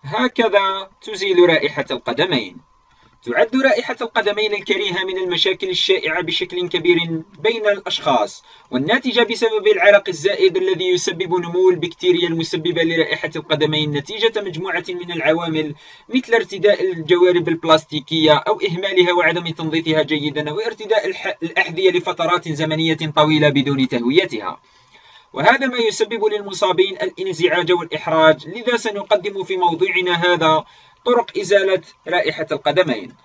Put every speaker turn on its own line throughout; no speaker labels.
هكذا تزيل رائحة القدمين. تعد رائحة القدمين الكريهة من المشاكل الشائعة بشكل كبير بين الأشخاص، والناتجة بسبب العرق الزائد الذي يسبب نمو البكتيريا المسببة لرائحة القدمين نتيجة مجموعة من العوامل، مثل ارتداء الجوارب البلاستيكية أو إهمالها وعدم تنظيفها جيدا، أو ارتداء الأحذية لفترات زمنية طويلة بدون تهويتها، وهذا ما يسبب للمصابين الانزعاج والإحراج. لذا سنقدم في موضوعنا هذا طرق إزالة رائحة القدمين.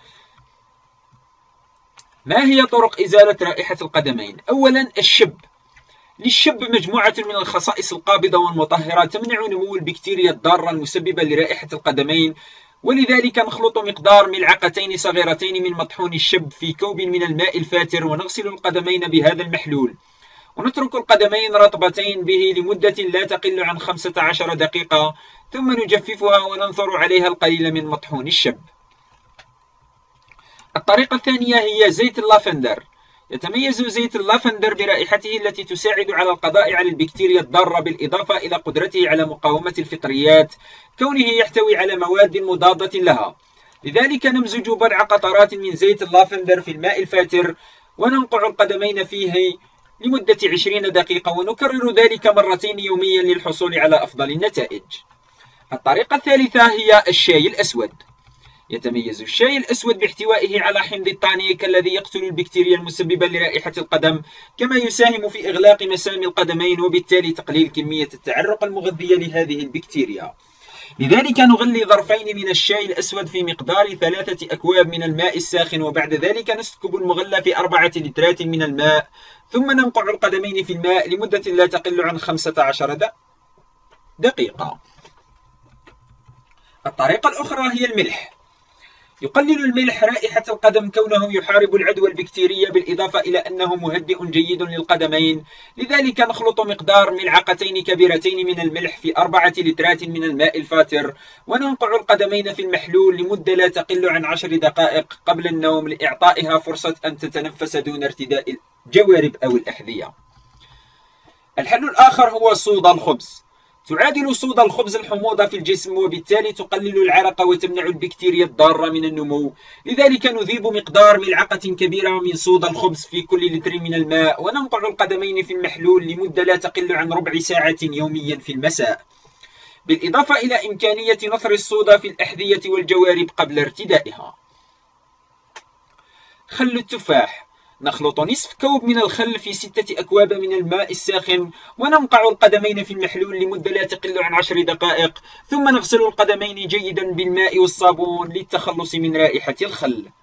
ما هي طرق إزالة رائحة القدمين؟ أولا، الشب. للشب مجموعة من الخصائص القابضة والمطهرة تمنع نمو البكتيريا الضارة المسببة لرائحة القدمين، ولذلك نخلط مقدار ملعقتين صغيرتين من مطحون الشب في كوب من الماء الفاتر، ونغسل القدمين بهذا المحلول، ونترك القدمين رطبتين به لمدة لا تقل عن 15 دقيقة، ثم نجففها وننثر عليها القليل من مطحون الشب. الطريقة الثانية هي زيت اللافندر. يتميز زيت اللافندر برائحته التي تساعد على القضاء على البكتيريا الضارة، بالإضافة إلى قدرته على مقاومة الفطريات كونه يحتوي على مواد مضادة لها. لذلك نمزج بضع قطرات من زيت اللافندر في الماء الفاتر، وننقع القدمين فيه لمدة 20 دقيقة، ونكرر ذلك مرتين يوميا للحصول على أفضل النتائج. الطريقة الثالثة هي الشاي الأسود. يتميز الشاي الأسود باحتوائه على حمض التانيك الذي يقتل البكتيريا المسببة لرائحة القدم، كما يساهم في إغلاق مسام القدمين، وبالتالي تقليل كمية التعرق المغذية لهذه البكتيريا. لذلك نغلي ظرفين من الشاي الأسود في مقدار 3 أكواب من الماء الساخن، وبعد ذلك نسكب المغلى في 4 لترات من الماء، ثم ننقع القدمين في الماء لمدة لا تقل عن 15 دقيقة. الطريقة الأخرى هي الملح. يقلل الملح رائحة القدم كونه يحارب العدوى البكتيرية، بالإضافة إلى أنه مهدئ جيد للقدمين. لذلك نخلط مقدار ملعقتين كبيرتين من الملح في 4 لترات من الماء الفاتر، وننقع القدمين في المحلول لمدة لا تقل عن 10 دقائق قبل النوم، لإعطائها فرصة أن تتنفس دون ارتداء الجوارب أو الأحذية. الحل الآخر هو صودا الخبز. تعادل صودا الخبز الحموضة في الجسم، وبالتالي تقلل العرق وتمنع البكتيريا الضارة من النمو. لذلك نذيب مقدار ملعقة كبيرة من صودا الخبز في كل لتر من الماء، وننقع القدمين في المحلول لمدة لا تقل عن ربع ساعة يوميا في المساء، بالإضافة إلى إمكانية نثر الصودا في الأحذية والجوارب قبل ارتدائها. خل التفاح. نخلط نصف كوب من الخل في 6 أكواب من الماء الساخن، وننقع القدمين في المحلول لمدة لا تقل عن 10 دقائق، ثم نغسل القدمين جيدا بالماء والصابون للتخلص من رائحة الخل.